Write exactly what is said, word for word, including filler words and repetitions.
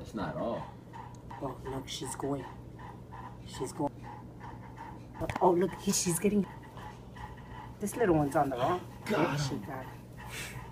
That's not all. Oh, look, she's going. She's going. Oh, look, he, she's getting. This little one's on the wrong. Got She him. got it.